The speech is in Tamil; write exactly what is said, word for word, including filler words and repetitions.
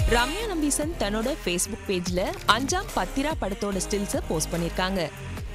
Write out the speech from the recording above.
ரம்யா நம்பீசன் தன்னோட ஃபேஸ்புக் பேஜ்ல அஞ்சாம் பத்திரா படத்தோட ஸ்டில்ஸை போஸ்ட் பண்ணிருக்காங்க.